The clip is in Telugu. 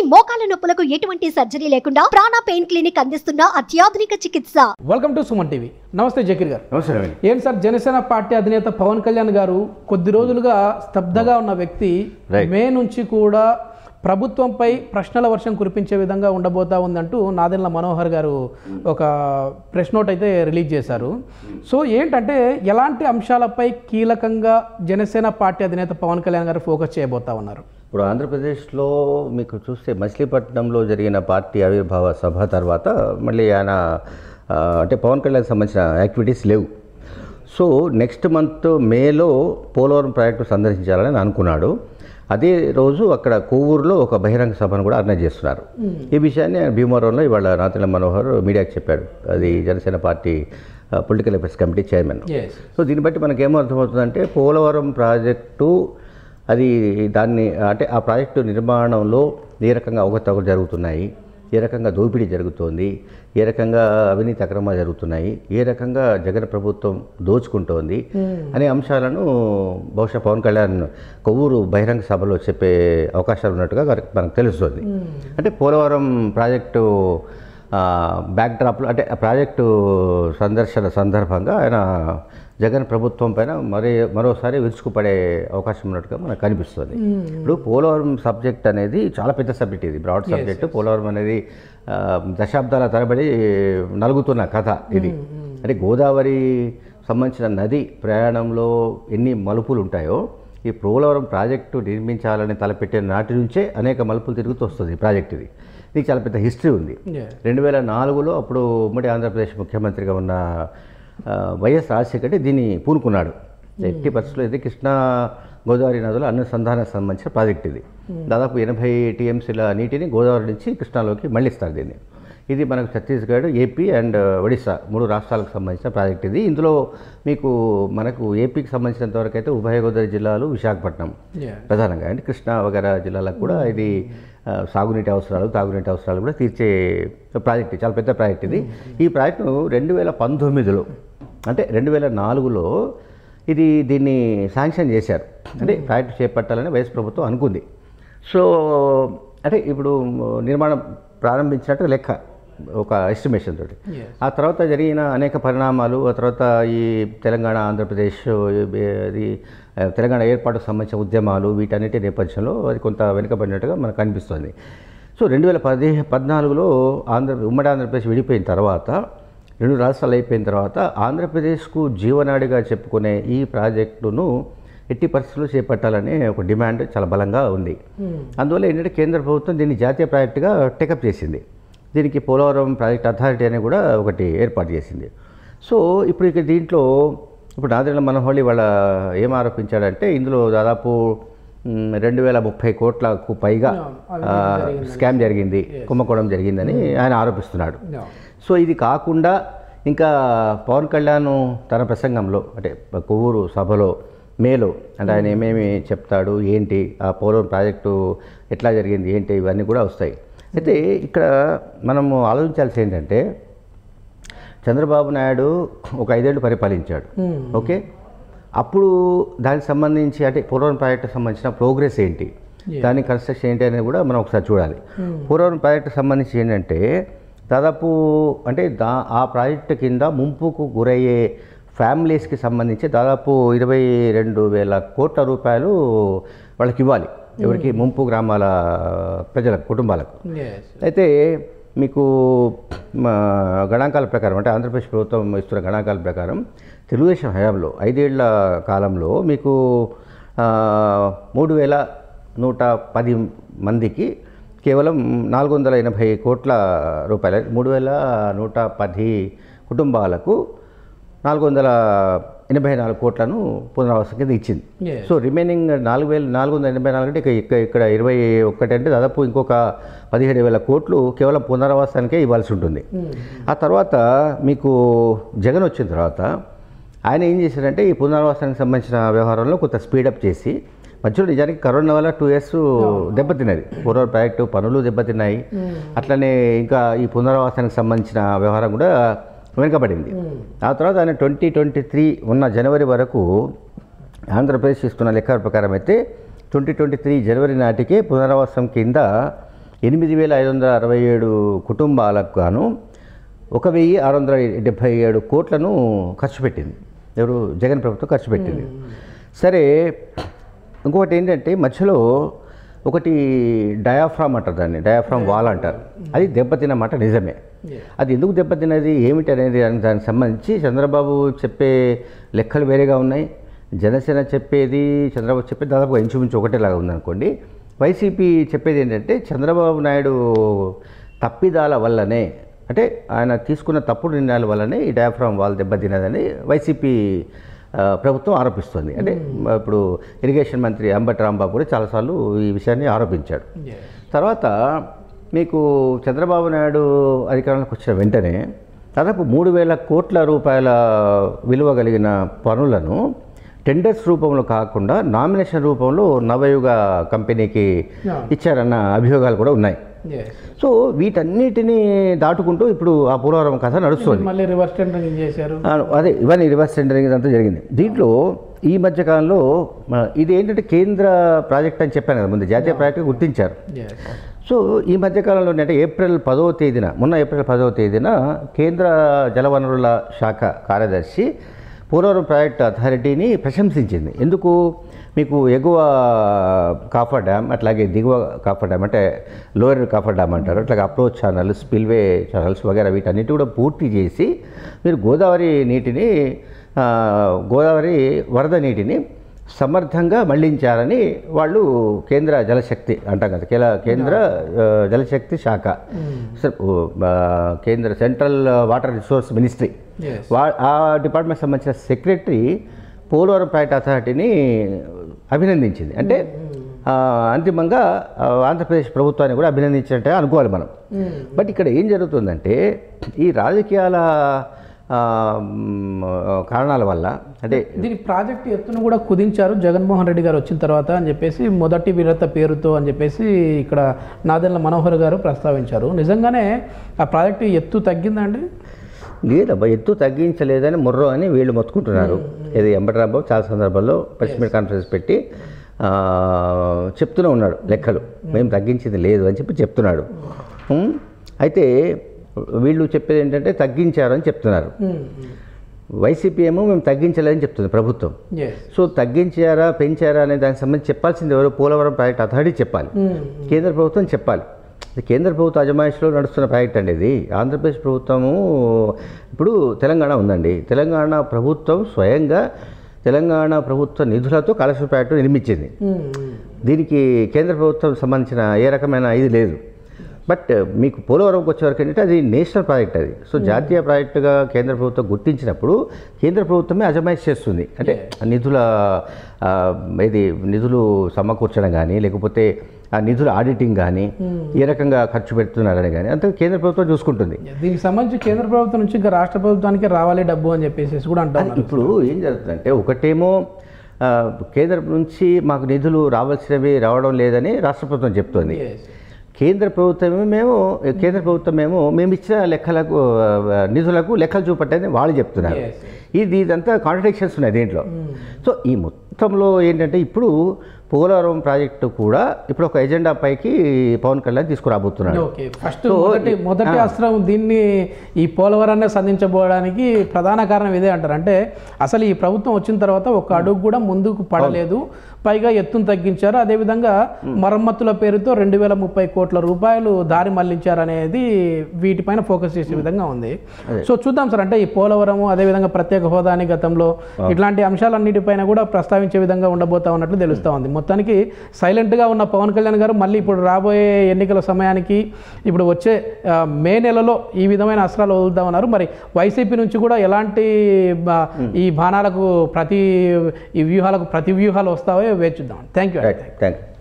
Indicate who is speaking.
Speaker 1: మోకాల నొప్పులకు ఎటువంటి సర్జరీ లేకుండా ప్రాణ పెయిన్ క్లినిక్ అందిస్తున్న అత్యాధునిక చికిత్స.
Speaker 2: Welcome to Suman TV. నమస్తే జకీర్ గారు.
Speaker 3: నమస్తే.
Speaker 2: ఏంటి సార్, జనసేన పార్టీ అధినేత పవన్ కళ్యాణ్ గారు కొద్ది రోజులుగా స్తబ్దగా ఉన్న వ్యక్తి మే నుంచి కూడా ప్రభుత్వంపై ప్రశ్నల వర్షం కురిపించే విధంగా ఉండబోతా ఉందంటూ నాదెండ్ల మనోహర్ గారు ఒక ప్రెస్ నోట్ అయితే రిలీజ్ చేశారు. సో ఏంటంటే ఎలాంటి అంశాలపై కీలకంగా జనసేన పార్టీ అధినేత పవన్ కళ్యాణ్ గారు ఫోకస్ చేయబోతా ఉన్నారు?
Speaker 3: ఇప్పుడు ఆంధ్రప్రదేశ్లో మీకు చూస్తే మచిలీపట్నంలో జరిగిన పార్టీ ఆవిర్భావ సభ తర్వాత మళ్ళీ ఆయన అంటే పవన్ కళ్యాణ్కి సంబంధించిన యాక్టివిటీస్ లేవు. సో నెక్స్ట్ మంత్ మేలో పోలవరం ప్రాజెక్టు సందర్శించాలని అనుకున్నాడు. అదే రోజు అక్కడ కొవ్వూరులో ఒక బహిరంగ సభను కూడా ఆర్గనైజ్ చేస్తున్నారు. ఈ విషయాన్ని భీమవరంలో ఇవాళ నాదెండ్ల మనోహర్ మీడియాకి చెప్పాడు. అది Janasena party political affairs committee chairman. So దీన్ని బట్టి మనకేమో అర్థమవుతుందంటే పోలవరం ప్రాజెక్టు దాన్ని అంటే ఆ ప్రాజెక్టు నిర్మాణంలో ఏ రకంగా అవకతవకలు జరుగుతున్నాయి, ఏ రకంగా దోపిడీ జరుగుతోంది, ఏ రకంగా అవినీతి అక్రమాలు జరుగుతున్నాయి, ఏ రకంగా జగన్ ప్రభుత్వం దోచుకుంటోంది అనే అంశాలను బహుశా పవన్ కళ్యాణ్ కొవ్వూరు బహిరంగ సభలో చెప్పే అవకాశాలు ఉన్నట్టుగా మనకు తెలుస్తుంది. అంటే పోలవరం ప్రాజెక్టు బ్యాక్డ్రాప్లో అంటే ఆ ప్రాజెక్టు సందర్శన సందర్భంగా ఆయన జగన్ ప్రభుత్వం పైన మరోసారి విరుచుకుపడే అవకాశం ఉన్నట్టుగా మనకు కనిపిస్తుంది. ఇప్పుడు పోలవరం సబ్జెక్ట్ అనేది చాలా పెద్ద సబ్జెక్ట్, ఇది బ్రాడ్ సబ్జెక్ట్. పోలవరం అనేది దశాబ్దాల తరబడి నలుగుతున్న కథ ఇది. అంటే గోదావరి సంబంధించిన నది ప్రయాణంలో ఎన్ని మలుపులు ఉంటాయో ఈ పోలవరం ప్రాజెక్టు నిర్మించాలని తలపెట్టిన నాటి నుంచే అనేక మలుపులు తిరుగుతూ వస్తుంది ఈ ప్రాజెక్ట్. ఇది దీనికి చాలా పెద్ద హిస్టరీ ఉంది. 2004లో అప్పుడు ఉమ్మడి ఆంధ్రప్రదేశ్ ముఖ్యమంత్రిగా ఉన్న వైఎస్ రాజశేఖర్ దీన్ని పూనుకున్నాడు. ఎట్టి పరిస్థితుల్లో ఇది కృష్ణా గోదావరి నదుల అనుసంధానానికి సంబంధించిన ప్రాజెక్ట్. ఇది దాదాపు 80 టీఎంసీల నీటిని గోదావరి నుంచి కృష్ణాలోకి మళ్ళిస్తారు దీన్ని. ఇది మనకు ఛత్తీస్గఢ్, ఏపీ అండ్ ఒడిశా 3 రాష్ట్రాలకు సంబంధించిన ప్రాజెక్ట్ ఇది. ఇందులో మనకు ఏపీకి సంబంధించినంత వరకు అయితే ఉభయ గోదావరి జిల్లాలు, విశాఖపట్నం ప్రధానంగా, అంటే కృష్ణా వగైరా జిల్లాలకు కూడా ఇది సాగునీటి అవసరాలు, తాగునీటి అవసరాలు కూడా తీర్చే ప్రాజెక్ట్. చాలా పెద్ద ప్రాజెక్ట్ ఇది. ఈ ప్రాజెక్టును 2019లో అంటే 2004లో దీన్ని శాంక్షన్ చేశారు. అంటే ప్రాజెక్టు చేపట్టాలని వైఎస్ ప్రభుత్వం అనుకుంది. సో అంటే ఇప్పుడు నిర్మాణం ప్రారంభించినట్టు లెక్క ఒక ఎస్టిమేషన్ తోటి. ఆ తర్వాత జరిగిన అనేక పరిణామాలు, ఆ తర్వాత ఈ తెలంగాణ, ఆంధ్రప్రదేశ్, తెలంగాణ ఏర్పాటుకు సంబంధించిన ఉద్యమాలు, వీటన్నిటి నేపథ్యంలో అది కొంత వెనుకబడినట్టుగా మనకు అనిపిస్తుంది. సో 2014లో ఉమ్మడి ఆంధ్రప్రదేశ్ విడిపోయిన తర్వాత, 2 రాష్ట్రాలు అయిపోయిన తర్వాత ఆంధ్రప్రదేశ్కు జీవనాడిగా చెప్పుకునే ఈ ప్రాజెక్టును ఎట్టి పరిస్థితుల్లో చేపట్టాలనే ఒక డిమాండ్ చాలా బలంగా ఉంది. అందువల్ల ఏంటంటే కేంద్ర ప్రభుత్వం దీన్ని జాతీయ ప్రాజెక్టుగా టేకప్ చేసింది. దీనికి పోలవరం ప్రాజెక్ట్ అథారిటీ అని కూడా ఒకటి ఏర్పాటు చేసింది. సో ఇప్పుడు దీంట్లో నాదెండ్ల మనోహర్ వాళ్ళ ఏం ఆరోపించాడంటే ఇందులో దాదాపు 2030 కోట్లకు పైగా స్కామ్ జరిగింది, కుంభకోణం జరిగిందని ఆయన ఆరోపిస్తున్నాడు. సో ఇది కాకుండా ఇంకా పవన్ కళ్యాణ్ తన ప్రసంగంలో అంటే కొవ్వూరు సభలో మేలో అంటే ఆయన ఏమేమి చెప్తాడు, ఏంటి ఆ పోలవరం ప్రాజెక్టు ఎట్లా జరిగింది, ఏంటి, ఇవన్నీ కూడా వస్తాయి. అయితే ఇక్కడ మనము ఆలోచించాల్సి ఏంటంటే చంద్రబాబు నాయుడు ఒక 5 ఏళ్ళు పరిపాలించాడు. ఓకే, అప్పుడు దానికి సంబంధించి అంటే పోలవరం ప్రాజెక్టుకు సంబంధించిన ప్రోగ్రెస్ ఏంటి, దాని కన్స్ట్రక్షన్ ఏంటి అనేది కూడా మనం ఒకసారి చూడాలి. పోలవరం ప్రాజెక్టుకు సంబంధించి ఏంటంటే దాదాపు అంటే ఆ ప్రాజెక్టు కింద ముంపుకు గురయ్యే ఫ్యామిలీస్కి సంబంధించి దాదాపు 22,000 కోట్ల రూపాయలు వాళ్ళకి ఇవ్వాలి. ఎవరికి? ముంపు గ్రామాల ప్రజలకు, కుటుంబాలకు. అయితే మీకు గణాంకాల ప్రకారం అంటే ఆంధ్రప్రదేశ్ ప్రభుత్వం ఇస్తున్న గణాంకాల ప్రకారం తెలుగుదేశం హయాంలో 5 ఏళ్ల కాలంలో మీకు 3,110 మందికి కేవలం 480 కోట్ల రూపాయలు, 3,110 కుటుంబాలకు 484 కోట్లను పునరావాసం కింద ఇచ్చింది. సో రిమైనింగ్ 4,484 అంటే ఇక్కడ 21 అంటే దాదాపు ఇంకొక 17,000 కోట్లు కేవలం పునరావాసానికే ఇవ్వాల్సి ఉంటుంది. ఆ తర్వాత మీకు జగన్ వచ్చిన తర్వాత ఆయన ఏం చేశారంటే ఈ పునరావాసానికి సంబంధించిన వ్యవహారంలో కొంత స్పీడప్ చేసి, మధ్యలో నిజానికి కరోనా వల్ల 2 years దెబ్బతిన్నది, పోలవరం ప్రాజెక్టు పనులు దెబ్బతిన్నాయి. అట్లనే ఇంకా ఈ పునరావాసానికి సంబంధించిన వ్యవహారం కూడా వెనుకబడింది. ఆ తర్వాత ఆయన 2023 ఉన్న జనవరి వరకు ఆంధ్రప్రదేశ్ ఇస్తున్న లెక్కల ప్రకారం అయితే 2023 జనవరి నాటికే పునరావాసం కింద 8,567 కుటుంబాలకు గాను 1,677 కోట్లను ఖర్చు పెట్టింది. ఎవరు? జగన్ ప్రభుత్వం ఖర్చు పెట్టింది. సరే, ఇంకొకటి ఏంటంటే మధ్యలో ఒకటి డయాఫ్రామ్ అంటారు, దాన్ని డయాఫ్రామ్ వాల్ అంటారు. అది దెబ్బతిన్నమాట నిజమే. అది ఎందుకు దెబ్బతిన్నది ఏమిటి అనేది దానికి సంబంధించి చంద్రబాబు చెప్పే లెక్కలు వేరేగా ఉన్నాయి, జనసేన చెప్పేది, చంద్రబాబు చెప్పేది దాదాపు ఇంచుమించు ఒకటేలాగా ఉందనుకోండి. వైసీపీ చెప్పేది ఏంటంటే చంద్రబాబు నాయుడు తప్పిదాల వల్లనే, అంటే ఆయన తీసుకున్న తప్పుడు నిర్ణయాల వల్లనే ఈ డయాఫ్రామ్ వాల్ దెబ్బతిన్నదని వైసీపీ ప్రభుత్వం ఆరోపిస్తుంది. అంటే ఇప్పుడు ఇరిగేషన్ మంత్రి అంబటి రాంబాబు కూడా చాలాసార్లు ఈ విషయాన్ని ఆరోపించాడు. తర్వాత మీకు చంద్రబాబు నాయుడు అధికారంలోకి వచ్చిన వెంటనే దాదాపు 3,000 కోట్ల రూపాయల విలువ కలిగిన పనులను టెండర్స్ రూపంలో కాకుండా నామినేషన్ రూపంలో నవయుగ కంపెనీకి ఇచ్చారన్న అభియోగాలు కూడా ఉన్నాయి. సో వీటన్నిటినీ దాటుకుంటూ ఇప్పుడు ఆ పోలవరం కథ నడుస్తుంది.
Speaker 2: మళ్ళీ రివర్స్ టెండరింగ్ చేశారు.
Speaker 3: అదే ఇవన్నీ రివర్స్ టెండరింగ్ అంతా జరిగింది. దీంట్లో ఈ మధ్యకాలంలో ఇది ఏంటంటే కేంద్ర ప్రాజెక్ట్ అని చెప్పాను కదా, ముందు జాతీయ ప్రాజెక్టు గుర్తించారు. సో ఈ మధ్యకాలంలో అంటే ఏప్రిల్ 10వ తేదీన కేంద్ర జలవనరుల శాఖ కార్యదర్శి పోలవరం ప్రాజెక్ట్ అథారిటీని ప్రశంసించింది. ఎందుకు? మీకు ఎగువ కాఫర్ డ్యామ్, అట్లాగే దిగువ కాఫర్ డ్యామ్ అంటే లోయర్ కాఫర్ డ్యామ్ అంటారు, అట్లాగే అప్రోచ్ ఛానల్, స్పిల్వే ఛానల్స్ వగేరా వీటన్నిటి కూడా పూర్తి చేసి మీరు గోదావరి వరద నీటిని సమర్థంగా మళ్లించారని వాళ్ళు కేంద్ర జలశక్తి అంటాం కదా, కేంద్ర జలశక్తి శాఖ, కేంద్ర సెంట్రల్ వాటర్ రిసోర్స్ మినిస్ట్రీ, ఆ డిపార్ట్మెంట్ సంబంధించిన సెక్రటరీ పోలవరం ప్రాజెక్ట్ అథారిటీని అభినందించింది. అంటే అంతిమంగా ఆంధ్రప్రదేశ్ ప్రభుత్వాన్ని కూడా అభినందించినట్టే అనుకోవాలి మనం. బట్ ఇక్కడ ఏం జరుగుతుందంటే ఈ రాజకీయాల కారణాల వల్ల, అంటే
Speaker 2: దీని ప్రాజెక్ట్ ఎత్తును కూడా కుదించారు జగన్మోహన్ రెడ్డి గారు వచ్చిన తర్వాత అని చెప్పేసి, మొదటి విడత పేరుతో అని చెప్పేసి ఇక్కడ నాదెండ్ల మనోహర్ గారు ప్రస్తావించారు. నిజంగానే ఆ ప్రాజెక్టు ఎత్తు తగ్గిందండి?
Speaker 3: లేదబ్బా, ఎత్తు తగ్గించలేదని ముర్రో అని వీళ్ళు మొత్తుకుంటున్నారు. ఇది అంబటి రాంబాబు చాలా సందర్భాల్లో ప్రెస్ మీట్ కాన్ఫరెన్స్ పెట్టి చెప్తూనే ఉన్నాడు లెక్కలు, మేము తగ్గించింది లేదు అని చెప్తున్నాడు. అయితే వీళ్ళు చెప్పేది ఏంటంటే తగ్గించారని చెప్తున్నారు. వైసీపీ ఏమో మేము తగ్గించలేదని చెప్తుంది ప్రభుత్వం. సో తగ్గించారా పెంచారా అనే దానికి సంబంధించి చెప్పాల్సింది ఎవరు? పోలవరం ప్రాజెక్ట్ అథారిటీ చెప్పాలి, కేంద్ర ప్రభుత్వం చెప్పాలి. కేంద్ర ప్రభుత్వ అజమాయిషిలో నడుస్తున్న ప్రాజెక్ట్ అండి ఇది. ఆంధ్రప్రదేశ్ ప్రభుత్వము ఇప్పుడు తెలంగాణ ఉందండి, తెలంగాణ ప్రభుత్వం స్వయంగా తెలంగాణ ప్రభుత్వ నిధులతో కాళేశ్వరం ప్రాజెక్టు నిర్మించింది. దీనికి కేంద్ర ప్రభుత్వం సంబంధించిన ఏ రకమైన ఇది లేదు. బట్ మీకు పోలవరంకి వచ్చేవరకు ఏంటంటే అది నేషనల్ ప్రాజెక్ట్ అది. సో జాతీయ ప్రాజెక్టుగా కేంద్ర ప్రభుత్వం గుర్తించినప్పుడు కేంద్ర ప్రభుత్వమే అజమాయిష్ చేస్తుంది. అంటే నిధులు సమకూర్చడం కానీ, లేకపోతే ఆ నిధుల ఆడిటింగ్ కానీ, ఏ రకంగా ఖర్చు పెడుతున్నారని కానీ అంతా కేంద్ర ప్రభుత్వం చూసుకుంటుంది.
Speaker 2: దీనికి సంబంధించి కేంద్ర ప్రభుత్వం నుంచి ఇంకా రాష్ట్ర ప్రభుత్వానికి రావాలి డబ్బు అని చెప్పేసి కూడా అంటారు.
Speaker 3: ఇప్పుడు ఏం జరుగుతుందంటే ఒకటేమో కేంద్రం నుంచి మాకు నిధులు రావడం లేదని రాష్ట్ర ప్రభుత్వం చెప్తుంది. కేంద్ర ప్రభుత్వమేమో మేము ఇచ్చిన నిధులకు లెక్కలు చూపట్టని వాళ్ళు చెప్తున్నారు. ఇదంతా కాంట్రడిక్షన్స్ ఉన్నాయి దీంట్లో. సో ఈ మొత్తంలో ఏంటంటే ఇప్పుడు పోలవరం ప్రాజెక్టు కూడా ఇప్పుడు ఒక ఎజెండా పైకి పవన్ కళ్యాణ్ తీసుకురాబోతున్నాడు.
Speaker 2: మొదటి అస్త్రం దీన్ని ఈ పోలవరాన్ని సంధించబోవడానికి ప్రధాన కారణం ఇదే అంటారు. అంటే అసలు ఈ ప్రభుత్వం వచ్చిన తర్వాత ఒక అడుగు కూడా ముందుకు పడలేదు, పైగా ఎత్తును తగ్గించారు. అదేవిధంగా మరమ్మతుల పేరుతో 2030 కోట్ల రూపాయలు దారి మళ్లించారనేది వీటిపైన ఫోకస్ చేసే విధంగా ఉంది. సో చూద్దాం సార్, అంటే ఈ పోలవరము అదేవిధంగా ప్రత్యేక హోదాని గతంలో ఇట్లాంటి అంశాలన్నిటిపైన కూడా ప్రస్తావించే విధంగా ఉండబోతా ఉన్నట్లు తెలుస్తూ ఉంది. మొత్తానికి సైలెంట్గా ఉన్న పవన్ కళ్యాణ్ గారు మళ్ళీ ఇప్పుడు రాబోయే ఎన్నికల సమయానికి ఇప్పుడు వచ్చే మే నెలలో ఈ విధమైన అస్త్రాలు వదులుతా ఉన్నారు. మరి వైసీపీ నుంచి కూడా ఎలాంటి ఈ బాణాలకు ఈ వ్యూహాలకు ప్రతి వ్యూహాలు వస్తాయో వేచి చూద్దాం. Thank you.